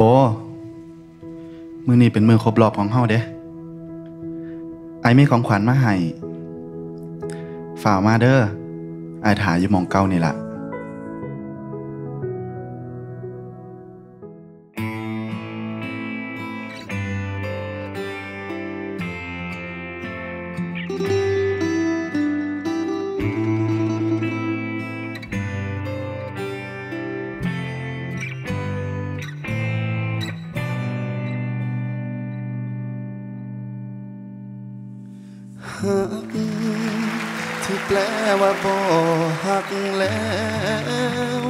โบมื้อนี้เป็นมื้อครบรอบของเฮาเด้ไอ้มีของขวัญมาให้ฝ่ากมาเด้อไอ้ถ่ายอยู่หม้องเก่านี่ล่ะฮักที่แปลว่าบ่ฮักแล้ว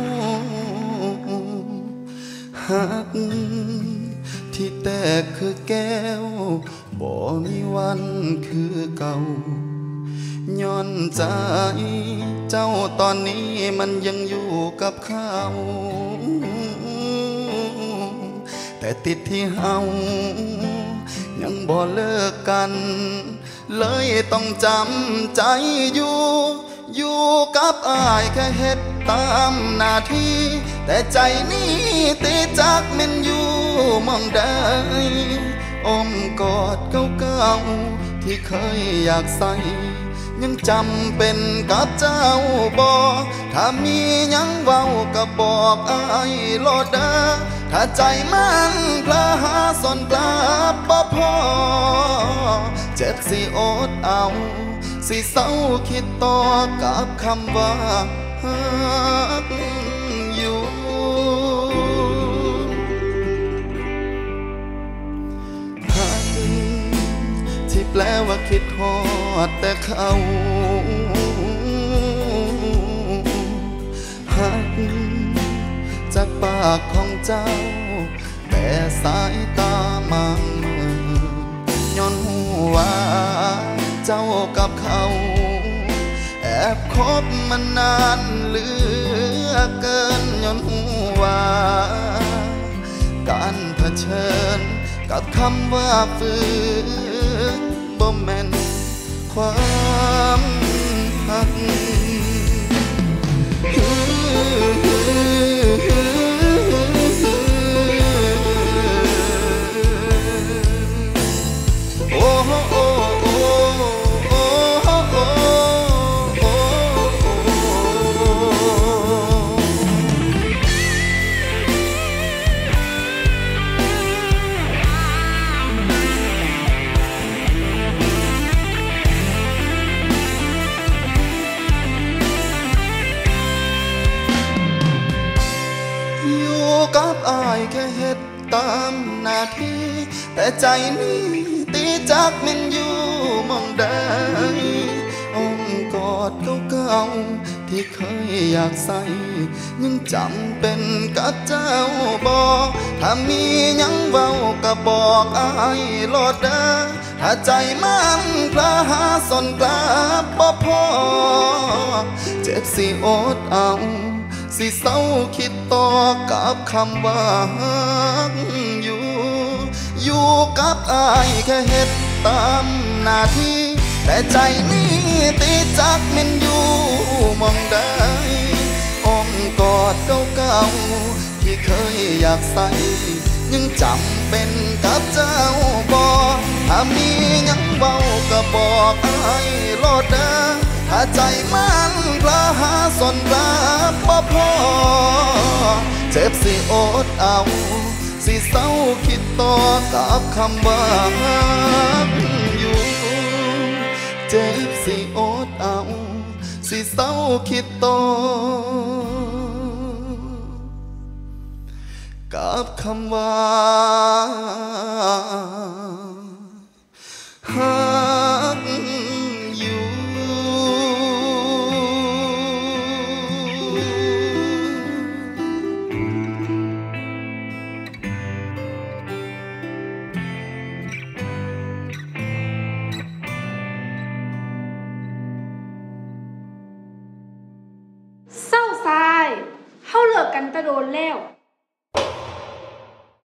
ฮักที่แตกคือแก้วบ่มีวันคือเก่าย้อนใจเจ้าตอนนี้มันยังอยู่กับเขาแต่ติดที่เฮายังบ่เลิกกันเลยต้องจำใจอยู่กับอ้ายแค่เฮ็ดตามหน้าที่แต่ใจนี้ติดจักแม่นอยู่มองได้อ้อมกอดเก่าๆที่เคยอยากใส่ยังจำเป็นกับเจ้าบ่ถ้ามียังเว้าก็บอกอ้ายโลดเด้อถ้าใจมันกล้าหาสนกลับบ่พอเจ็บสิอดเอาสิเศร้าคิดต่อกับคำว่าฮักอยู่ฮักที่แปลว่าคิดฮอดแต่เขาฮักจากปากของเจ้าแต่สายตามางเมือย้อนหัวเจ้ากับเขาแอบคบมานานเหลือเกินย้อนหัวการเผชิญกับคำว่าฝืนบ่แม่นความหักกับอ้ายแค่เฮ็ดตามหน้าที่แต่ใจนี้ตีจักมันอยู่มองได้อ้อมกอดเก่าๆที่เคยอยากใส่ยังจำเป็นกับเจ้าบ่ถ้ามียังเว้าก็บอกอ้ายโลดเด้อถ้าใจมันกล้าหาสนกลับบ่พอเจ็บสิอดเอาสิเศร้าคิดต่อกับคำว่าฮักอยู่กับอ้ายแค่เฮ็ดตามหน้าที่แต่ใจนี้ติดจักแม่นอยู่มองได้อ้อมกอดเก่าๆที่เคยอยากใส่ยังจำเป็นกับเจ้าบ่ถ้ามียังเบาก็บอกอ้ายโลดเด้อถ้าใจมันกล้าหาสนกลับบ่พอเจ็บสิอดเอาสิเศร้าคิดต่อกับคำว่าฮักอยู่เจ็บสิอดเอาสิเศร้าคิดต่อกับคำว่า